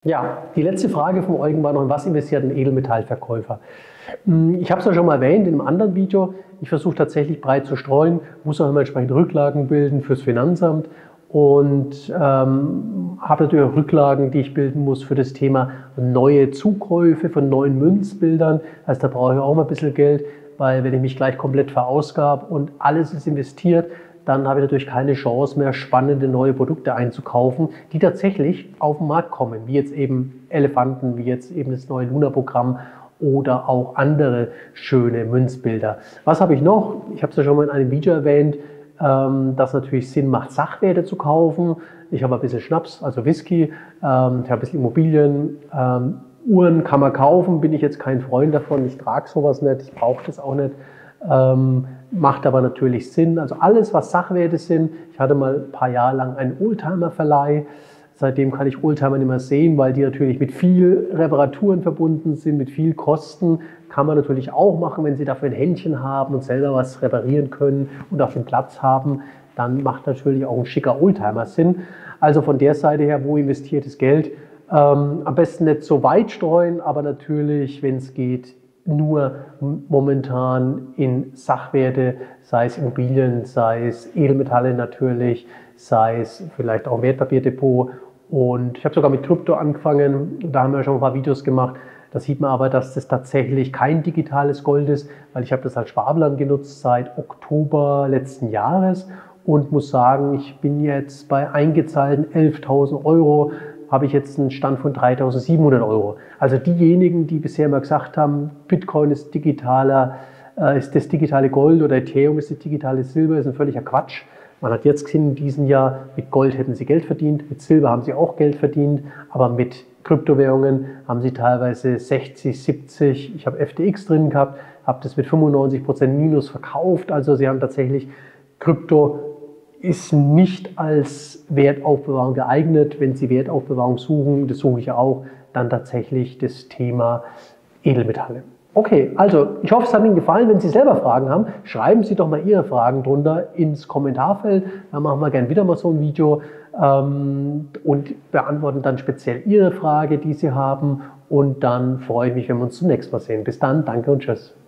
Ja, die letzte Frage von Eugen war noch, in was investiert ein Edelmetallverkäufer? Ich habe es ja schon mal erwähnt in einem anderen Video. Ich versuche tatsächlich breit zu streuen, muss auch immer entsprechend Rücklagen bilden fürs Finanzamt und habe natürlich auch Rücklagen, die ich bilden muss für das Thema neue Zukäufe von neuen Münzbildern. Also da brauche ich auch mal ein bisschen Geld, weil wenn ich mich gleich komplett verausgabe und alles ist investiert, dann habe ich natürlich keine Chance mehr, spannende neue Produkte einzukaufen, die tatsächlich auf den Markt kommen, wie jetzt eben Elefanten, wie jetzt eben das neue Luna-Programm oder auch andere schöne Münzbilder. Was habe ich noch? Ich habe es ja schon mal in einem Video erwähnt, dass natürlich Sinn macht, Sachwerte zu kaufen. Ich habe ein bisschen Schnaps, also Whisky, ich habe ein bisschen Immobilien, Uhren kann man kaufen, bin ich jetzt kein Freund davon, ich trage sowas nicht, ich brauche das auch nicht. Macht aber natürlich Sinn. Also alles, was Sachwerte sind. Ich hatte mal ein paar Jahre lang einen Oldtimer-Verleih. Seitdem kann ich Oldtimer nicht mehr sehen, weil die natürlich mit viel Reparaturen verbunden sind, mit viel Kosten. Kann man natürlich auch machen, wenn Sie dafür ein Händchen haben und selber was reparieren können und auch den Platz haben. Dann macht natürlich auch ein schicker Oldtimer Sinn. Also von der Seite her, wo investiertes Geld? Am besten nicht so weit streuen, aber natürlich, wenn es geht, nur momentan in Sachwerte, sei es Immobilien, sei es Edelmetalle natürlich, sei es vielleicht auch ein Wertpapierdepot. Und ich habe sogar mit Krypto angefangen, da haben wir schon ein paar Videos gemacht. Da sieht man aber, dass das tatsächlich kein digitales Gold ist, weil ich habe das als Sparplan genutzt seit Oktober letzten Jahres und muss sagen, ich bin jetzt bei eingezahlten 11.000 Euro, habe ich jetzt einen Stand von 3.700 Euro. Also diejenigen, die bisher immer gesagt haben, Bitcoin ist digitaler, ist das digitale Gold oder Ethereum ist das digitale Silber, ist ein völliger Quatsch. Man hat jetzt gesehen, in diesem Jahr, mit Gold hätten sie Geld verdient, mit Silber haben sie auch Geld verdient, aber mit Kryptowährungen haben sie teilweise 60, 70, ich habe FTX drin gehabt, habe das mit 95% Minus verkauft, also sie haben tatsächlich Krypto ist nicht als Wertaufbewahrung geeignet. Wenn Sie Wertaufbewahrung suchen, das suche ich auch, dann tatsächlich das Thema Edelmetalle. Okay, also ich hoffe, es hat Ihnen gefallen. Wenn Sie selber Fragen haben, schreiben Sie doch mal Ihre Fragen drunter ins Kommentarfeld. Dann machen wir gerne wieder mal so ein Video und beantworten dann speziell Ihre Frage, die Sie haben. Und dann freue ich mich, wenn wir uns zum nächsten Mal sehen. Bis dann, danke und tschüss.